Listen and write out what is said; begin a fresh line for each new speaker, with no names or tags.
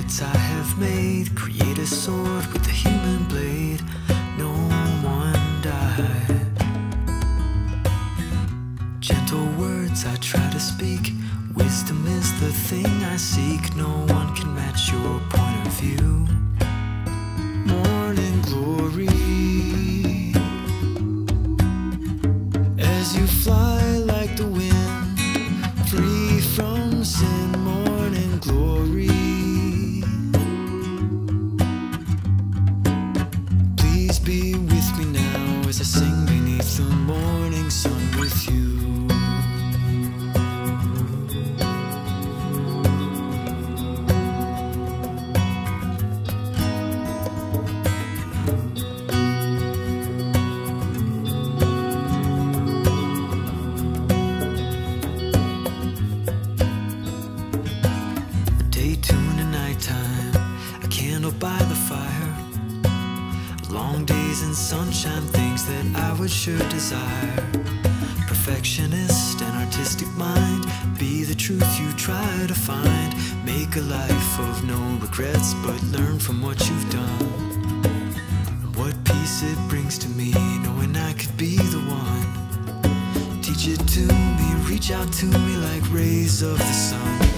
words I have made create a sword with a human blade. No one died. Gentle words I try to speak. Wisdom is the thing I seek. No one can match your point of view. Morning glory, as you fly like the wind, free from sin. Morning glory, please be with me now as I sing beneath the morning sun with you. By the fire, long days and sunshine, things that I would sure desire. Perfectionist and artistic mind, be the truth you try to find. Make a life of no regrets, but learn from what you've done. What peace it brings to me, knowing I could be the one. Teach it to me, reach out to me like rays of the sun.